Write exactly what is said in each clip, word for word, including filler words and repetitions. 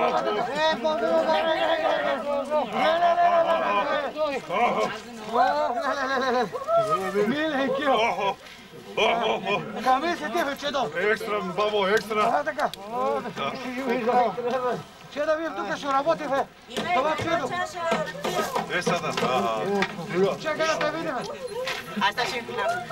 Миленькио. Каме се ти, бе, Чедо? Екстра, бабо, екстра. А, така. Чедо, вие тука ще работите. Това Чедо. Е, sada. Чекай да те видиме. Аз ще им направя.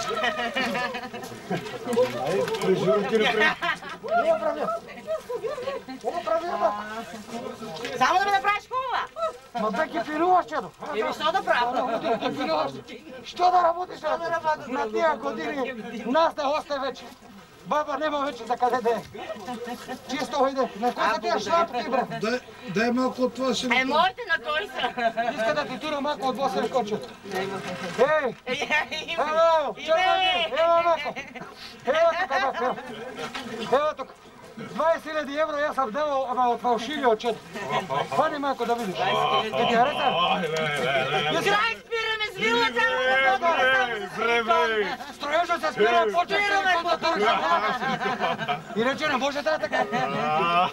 Не правя. Не правя. Само да ме направиш хубава. Ма бе ки пилуваш, Чедо. Еми, що да правя? Ки пилуваш. Що да работиш? На тия години нас не осте вече. Баба нема вече за къде да е. Чисто иде. На кой са тия шлапки, бе? Дай малко от това ще Е, моите на кой са? Иска да ти тура малко от босен кочет. Ей! Ево! Червани! Ево малко! Ево тук, бе! Ево тук! двайсет хиляди евро аз съм дал, ама от фалшиви отчет. Хвани малко да видиш. Да ти хареса? Край спираме с вилата! Време! Строежа се спира, почва се контатура. Иначе не може да е така.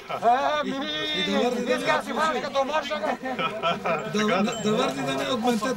Ами, иска да си хванеш като маршага. да върни да не от ментет.